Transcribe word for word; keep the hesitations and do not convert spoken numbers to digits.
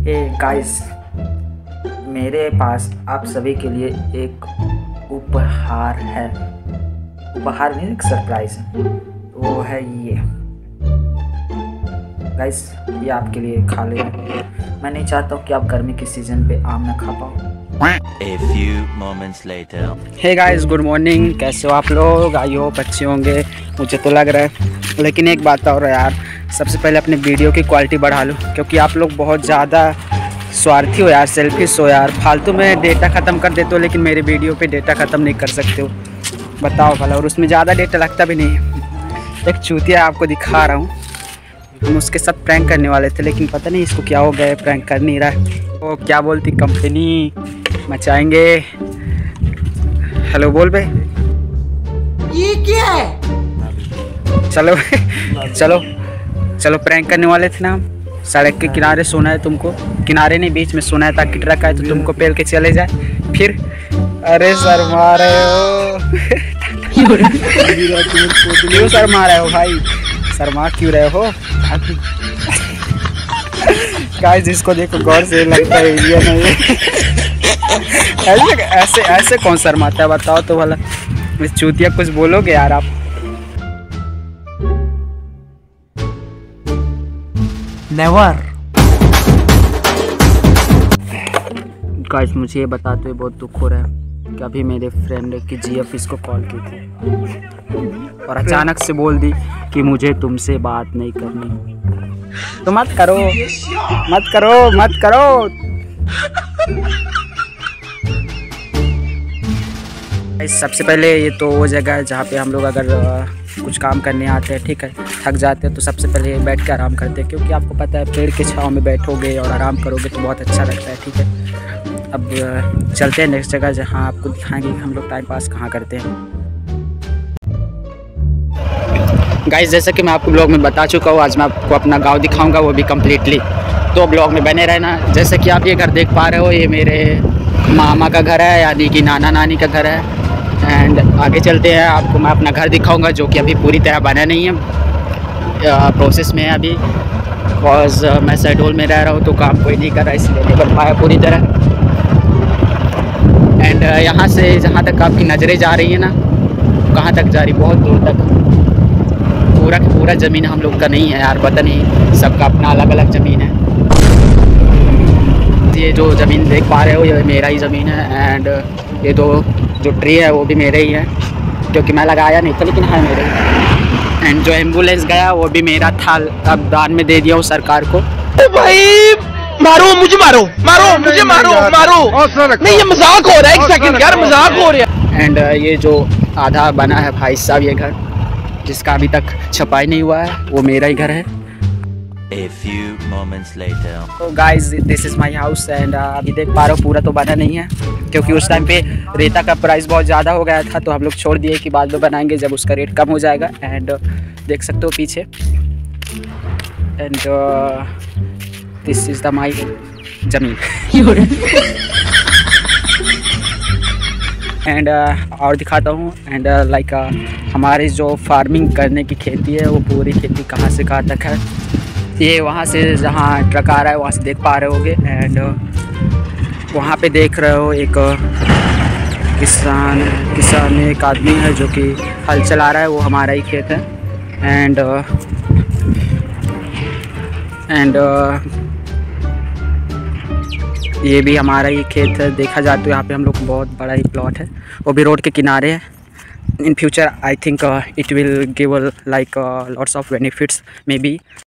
Hey guys, मेरे पास आप सभी के लिए एक उपहार है। उपहार नहीं, एक सरप्राइज है। वो है ये गाइस, ये आपके लिए खा ले। मैं नहीं चाहता हूँ कि आप गर्मी के सीजन पे आम ना खा पाओ। A few moments later. Hey guys, good morning. कैसे हो आप लोग? आई होप अच्छे होंगे, मुझे तो लग रहा है। लेकिन एक बात और है यार, सबसे पहले अपने वीडियो की क्वालिटी बढ़ा लो, क्योंकि आप लोग बहुत ज़्यादा स्वार्थी हो यार, सेल्फिश हो यार। फालतू में डेटा ख़त्म कर देते हो, लेकिन मेरे वीडियो पे डेटा ख़त्म नहीं कर सकते हो। बताओ भला, और उसमें ज़्यादा डेटा लगता भी नहीं है। एक चूतिया आपको दिखा रहा हूँ, हम उसके साथ प्रैंक करने वाले थे, लेकिन पता नहीं इसको क्या हो गया, प्रैंक कर नहीं रहा है। वो क्या बोलती, कंपनी मचाएंगे। हेलो बोल बे, ये क्या है? चलो चलो चलो, प्रैंक करने वाले थे ना हम। सड़क के किनारे सोना है तुमको, किनारे नहीं बीच में सोना है, ताकि ट्रक आए तो तुमको पेल के चले जाए। फिर अरे सर मारे हो क्यों सर मारे हो भाई? शर्मा क्यों रहे हो? गाइस, जिसको देखो गौर से लगता है ये नहीं ऐसे ऐसे ऐसे कौन शर्माता है, बताओ तो भला। इस चूतिया कुछ बोलोगे यार आप? नेवर। गाइस, मुझे ये बताते हुए बहुत दुख हो रहा है कि अभी मेरे फ्रेंड ने की जीएफ इसको कॉल की थी और अचानक से बोल दी कि मुझे तुमसे बात नहीं करनी। तो मत करो मत करो मत करो। सबसे पहले ये तो वो जगह है जहाँ पे हम लोग अगर कुछ काम करने आते हैं, ठीक है, थक जाते हैं, तो सबसे पहले बैठ के आराम करते हैं, क्योंकि आपको पता है पेड़ के छांव में बैठोगे और आराम करोगे तो बहुत अच्छा लगता है, ठीक है। अब चलते हैं नेक्स्ट जगह, जहाँ आपको दिखाएंगे कि हम लोग टाइम पास कहाँ करते हैं। गाइस, जैसा कि मैं आपको ब्लॉग में बता चुका हूँ, आज मैं आपको अपना गाँव दिखाऊँगा, वो भी कम्प्लीटली। तो ब्लॉग में बने रहना। जैसे कि आप ये घर देख पा रहे हो, ये मेरे मामा का घर है, यानी कि नाना नानी का घर है। एंड आगे चलते हैं, आपको मैं अपना घर दिखाऊंगा, जो कि अभी पूरी तरह बना नहीं है, प्रोसेस में है अभी। बिकॉज मैं शहडोल में रह रहा हूँ तो काम कोई नहीं कर रहा, इसलिए नहीं बन पाया पूरी तरह। एंड यहाँ से जहाँ तक आपकी नज़रें जा रही है ना, कहाँ तक जा रही, बहुत दूर तक। पूरा का पूरा ज़मीन हम लोग का नहीं है यार, पता नहीं, सबका अपना अलग अलग ज़मीन है। ये जो ज़मीन देख पा रहे हो, ये मेरा ही ज़मीन है। एंड ये दो जो ट्री है वो भी मेरे ही है, क्योंकि मैं लगाया नहीं था, लेकिन है मेरे ही। एंड जो एम्बुलेंस गया वो भी मेरा था, अब दान में दे दिया हूँ सरकार को। ओ भाई, मारो मुझे, मारो मारो मुझे, मारो मारो नहीं, ये मजाक हो रहा है। एक सेकंड यार, मजाक हो रहा है। एंड ये जो आधा बना है भाई साहब, ये घर जिसका अभी तक छपाई नहीं हुआ है, वो मेरा ही घर है। A few moments later. तो guys, this is my house. And अभी देख पा रहे हो, पूरा तो बना नहीं है, क्योंकि उस टाइम पे रेता का प्राइस बहुत ज़्यादा हो गया था, तो हम लोग छोड़ दिए कि बाद में बनाएंगे जब उसका रेट कम हो जाएगा। एंड देख सकते हो पीछे। And this is the my ज़मीन। एंड uh, और दिखाता हूँ। And like uh, like, uh, हमारी जो फार्मिंग करने की खेती है, वो पूरी खेती कहाँ से कहाँ तक है, ये वहाँ से जहाँ ट्रक आ रहा है वहाँ से देख पा रहे होगे। एंड uh, वहाँ पे देख रहे हो एक uh, किसान किसान एक आदमी है जो कि हल चला रहा है, वो हमारा ही खेत है। एंड एंड uh, uh, ये भी हमारा ही खेत है। देखा जाए तो यहाँ पे हम लोग को बहुत बड़ा ही प्लॉट है, वो भी रोड के किनारे है। In future I think it will give like lots of benefits may B,